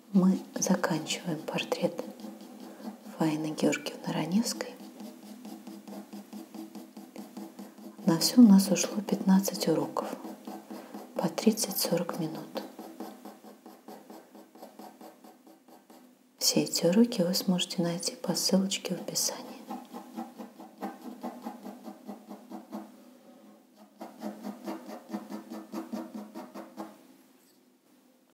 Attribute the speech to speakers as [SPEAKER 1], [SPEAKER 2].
[SPEAKER 1] мы заканчиваем портрет Фаины Георгиевны Раневской. На все у нас ушло 15 уроков по 30-40 минут. Все эти уроки вы сможете найти по ссылочке в описании.